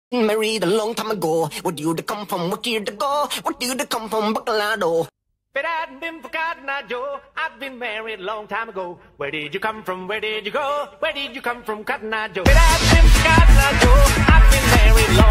Married a long time ago. Where do you come from? What year to go? What do you come from? Bacolado. If it hadn't been for Cotton Eye Joe, I'd been married a long time ago. Where did you come from? Where did you go? Where did you come from, Cotton Eye Joe? If it hadn't been for Cotton Eye Joe, I'd been married a long